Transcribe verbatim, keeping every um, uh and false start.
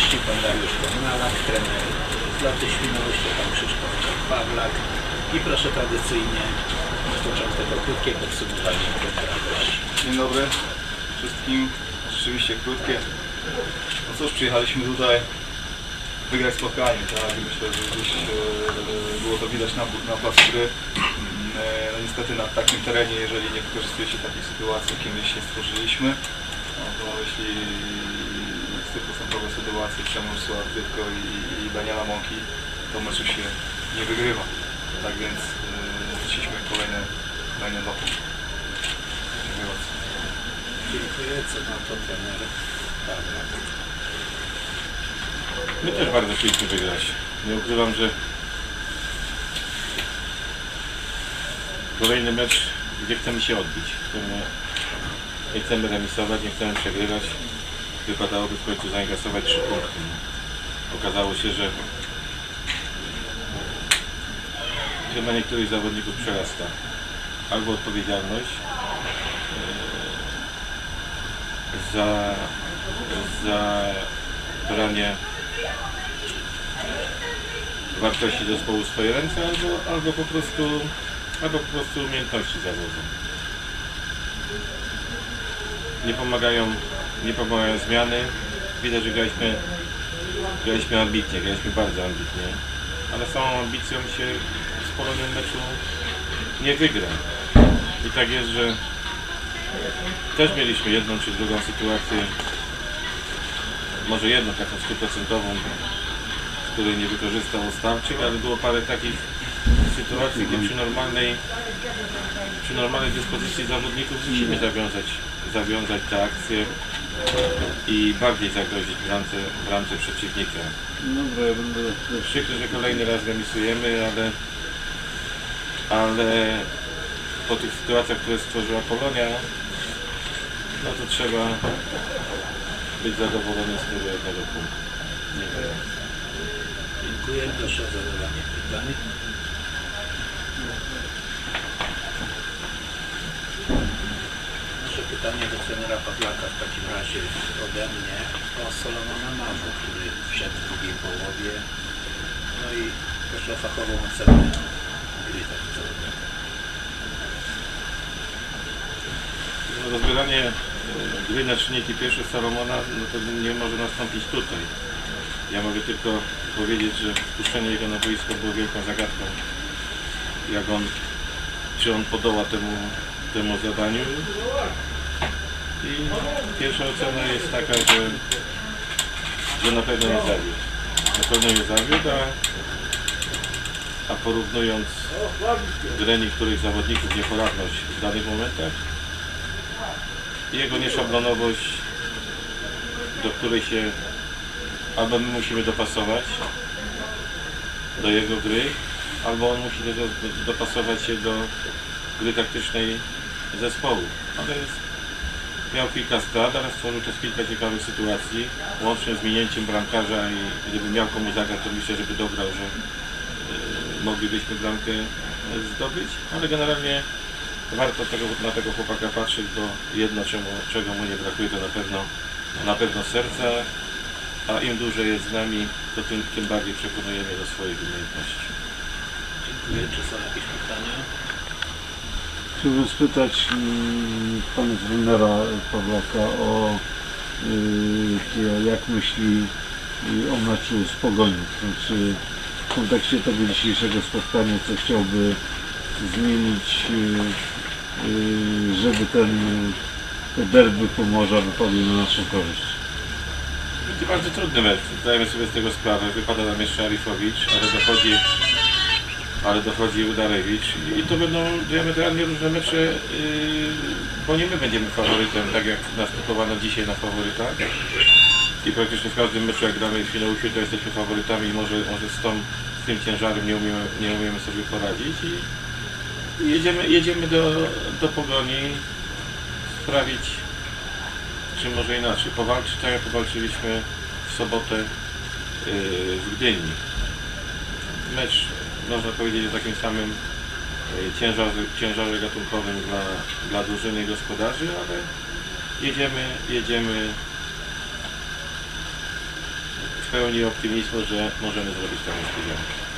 gości pan Dariusz Kornalak, trener floty Świnoujście, pan Krzysztof Pawlak. I proszę tradycyjnie rozpocząć tego krótkie podsumowanie trenera gości. Dzień dobry wszystkim. Rzeczywiście krótkie. No cóż, przyjechaliśmy tutaj wygrać spotkanie, tak? I myślę, że gdzieś e, było to widać na, na placu gry. E, no niestety na takim terenie, jeżeli nie wykorzystuje się takiej sytuacji, jakiej my się stworzyliśmy, no to jeśli stuprocentowe sytuacje Przemysła Wydko i, i Daniela Mąki, to meczu się nie wygrywa. Tak więc wróciliśmy e, kolejne, kolejne dwa punkty. Dziękuję bardzo. Dziękuję. Co na to trener Pawlak? My też bardzo chcieliśmy wygrać. Nie ukrywam, że kolejny mecz, gdzie chcemy się odbić. Chcemy, nie chcemy remisować, nie chcemy przegrywać. Wypadałoby w końcu zainkasować trzy punkty. Okazało się, że chyba niektórych zawodników przerasta albo odpowiedzialność yy, za, za branie wartości zespołu w swoje ręce, albo, albo po prostu albo po prostu umiejętności zawodu. Nie pomagają, nie pomagają zmiany. Widać, że graliśmy, graliśmy ambitnie, graliśmy bardzo ambitnie, ale samą ambicją się w kolejnym meczu nie wygra. I tak jest, że też mieliśmy jedną czy drugą sytuację, może jedną taką stuprocentową, której nie wykorzystał Ostawczyk, ale było parę takich sytuacji, gdzie przy normalnej, przy normalnej dyspozycji zawodników musimy zawiązać, zawiązać te akcje i bardziej zagrozić bramce, bramce przeciwnika. Dobra, ja będę... Przykro, że kolejny raz remisujemy, ale, ale po tych sytuacjach, które stworzyła Polonia, no to trzeba być zadowolonym z tego jednego punktu. Dziękuję. Dziękuję. Proszę o zadawanie pytań. Nasze pytanie do trenera Pawlaka w takim razie ode mnie o Solomona Marzu, który wszedł w drugiej połowie. No i proszę o fachową ocenę gry tego zawodnika. No, rozbieranie gry na czynniki pierwsze Salomona, no to nie może nastąpić tutaj. Ja mogę tylko powiedzieć, że wpuszczenie jego na boisko było wielką zagadką. Jak on, czy on podoła temu, temu zadaniu. I pierwsza ocena jest taka, że, że na pewno nie zawiódł. Na pewno nie zawiódł, a, a porównując grę niektórych zawodników, nieporadność w danych momentach, jego nieszablonowość, do której się albo my musimy dopasować do jego gry, albo on musi do, do, dopasować się do gry taktycznej zespołu. Ale jest, miał kilka strat, ale stworzył też kilka ciekawych sytuacji, łącznie z minięciem bramkarza i gdyby miał komu zagrać, to myślę, żeby dograł, że yy, moglibyśmy bramkę zdobyć, ale generalnie warto tego, na tego chłopaka patrzeć, bo jedno, czemu, czego mu nie brakuje, to na pewno, na pewno serca, a im dłużej jest z nami, to tym, tym bardziej przekonujemy do swoich umiejętności. Dziękuję. Czy są jakieś pytania? Chciałbym spytać mm, pana trenera Pawlaka o y, jak myśli y, o meczu z Pogonią. Znaczy, w kontekście tego dzisiejszego spotkania, co chciałby zmienić, y, y, żeby ten te derby Pomorza wypadły na naszą korzyść. To bardzo trudny mecz, zdajemy sobie z tego sprawę. Wypada nam jeszcze Arifowicz, ale dochodzi, ale dochodzi Udarewicz i to będą diametralnie różne mecze, yy, bo nie my będziemy faworytem, tak jak nas typowano dzisiaj na faworyta. I praktycznie w każdym meczu, jak gramy w Świnoujściu, to jesteśmy faworytami i może, może z, tą, z tym ciężarem nie umiemy, nie umiemy sobie poradzić. I, i jedziemy, jedziemy do, do Pogoni sprawić, czy może inaczej, powalczyć tak jak powalczyliśmy w sobotę yy, w Gdyni. Mecz, można powiedzieć, o takim samym yy, ciężarze, ciężarze gatunkowym dla, dla drużyny i gospodarzy, ale jedziemy, jedziemy w pełni optymizmu, że możemy zrobić tą niespodziankę.